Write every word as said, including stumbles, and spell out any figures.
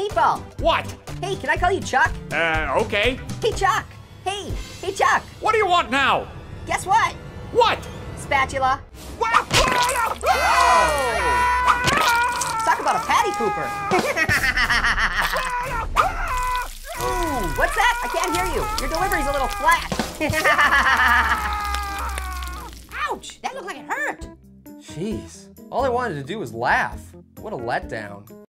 Meatball. What? Hey, can I call you Chuck? Uh, okay. Hey, Chuck. Hey, hey, Chuck. What do you want now? Guess what? What? Spatula. What? Talk about a patty pooper. Ooh, what's that? I can't hear you. Your delivery's a little flat. Ouch, that looked like it hurt. Jeez, all I wanted to do was laugh. What a letdown.